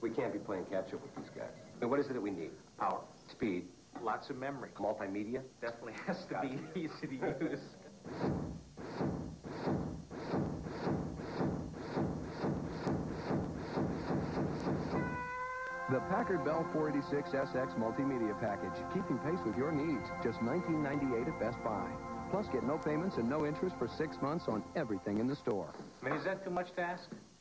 We can't be playing catch-up with these guys. I mean, what is it that we need? Power. Speed. Lots of memory. Multimedia. Definitely has to be easy to use. The Packard Bell 486 SX Multimedia Package, keeping pace with your needs. Just $19.98 at Best Buy. Plus, get no payments and no interest for 6 months on everything in the store. I mean, is that too much to ask?